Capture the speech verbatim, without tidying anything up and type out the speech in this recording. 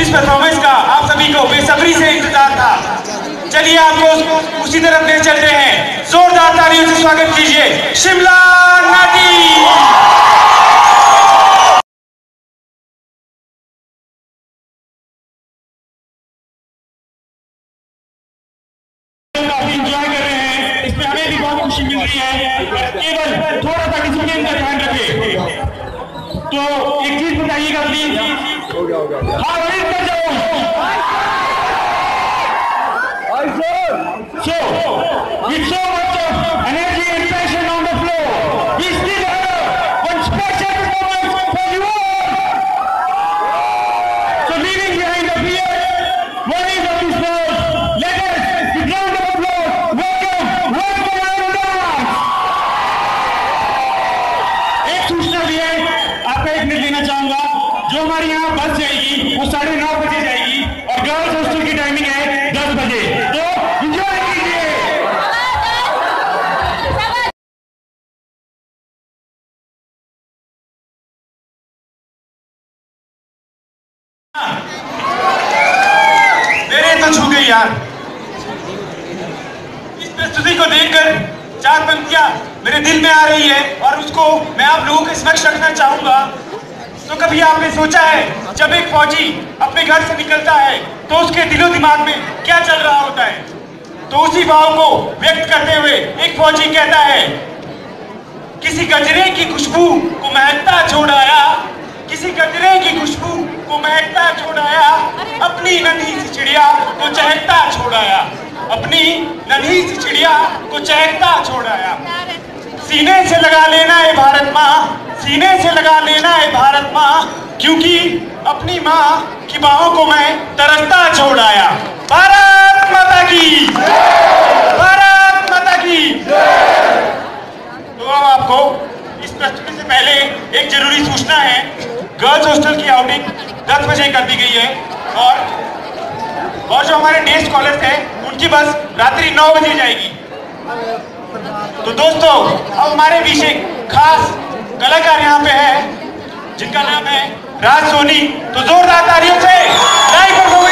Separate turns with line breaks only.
जिस परफॉर्मेंस का आप सभी को बेसब्री से इंतजार था, चलिए आपको उसी तरफ ले चलते हैं। जोरदार तालियों से स्वागत कीजिए शिमला नाटी। काफी एंजॉय कर रहे हैं, इसमें हमें भी बहुत खुशी मिल रही है। केवल थोड़ा सा डिसिप्लिन का ध्यान रखें। तो एक चीज बताइएगा प्लीज, हाँ वेट कर जाओ। So, with so much of energy and passion on the floor, we still have one special performance for you all. So, leaving behind the fear, worries of this world, let us, with round of applause, welcome Welcome Dance. एक सूचना भी है, आपका एक minute देना चाहूंगा। जो हमारी यहाँ बस जाएगी वो साढ़े नौ बजे जाएगी और गर्ल्स हॉस्टल की टाइमिंग है दस बजे। तो एंजॉय कीजिए। मेरे तो छू गई यार। इस प्रस्तुति को देखकर चार पंक्तियां मेरे दिल में आ रही है और उसको मैं आप लोगों के समक्ष रखना चाहूंगा। तो कभी आपने सोचा है जब एक फौजी अपने घर से निकलता है तो उसके दिलो दिमाग में क्या चल रहा होता है? तो उसी भाव को व्यक्त करते हुए एक फौजी कहता है, किसी गजरे की खुशबू को महकता छोड़ आया, किसी गजरे की खुशबू को महकता छोड़ आया, अपनी नन्ही सी चिड़िया को चहकता छोड़ आया, अपनी नन्ही सी चिड़िया को चहकता छोड़ आया। सीने से लगा लेना है भारत माँ, सीने से लगा लेना है भारत माँ, क्योंकि अपनी माँ की बाहों को मैं तरसता छोड़ आया। भारत माता की, भारत माता की। तो अब आपको इस प्रस्तुति से पहले एक जरूरी सूचना है। गर्ल्स हॉस्टल की आउटिंग दस बजे कर दी गई है और और जो हमारे डे स्कॉलर्स हैं उनकी बस रात्रि नौ बजे जाएगी। तो दोस्तों अब हमारे बीच एक खास कलाकार यहाँ पे है जिनका नाम है राज सोनी। तो जोरदार तालियों से लाइव परफॉर्मेंस